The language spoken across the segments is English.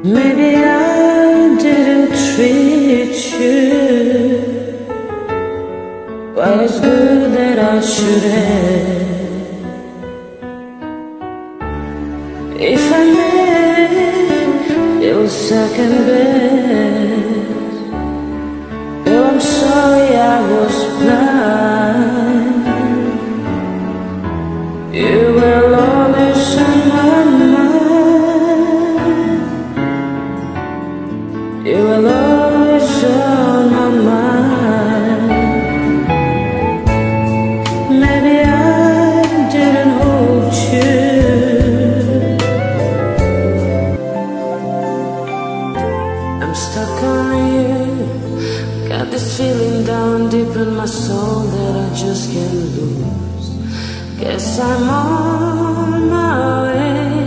Maybe I didn't treat you quite as good that I should have. If I made your second best, girl, I'm sorry I was blind. You will always on my mind. You will always on my mind. Maybe I didn't hold you. I'm stuck on you. Got this feeling down deep in my soul that I just can't lose. Guess I'm on my way.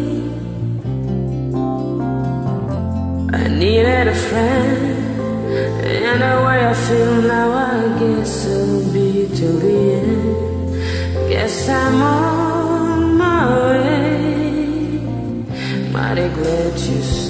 I needed a friend, and the way I feel now, I guess it'll be till the end. Guess I'm on my way. Mighty glad you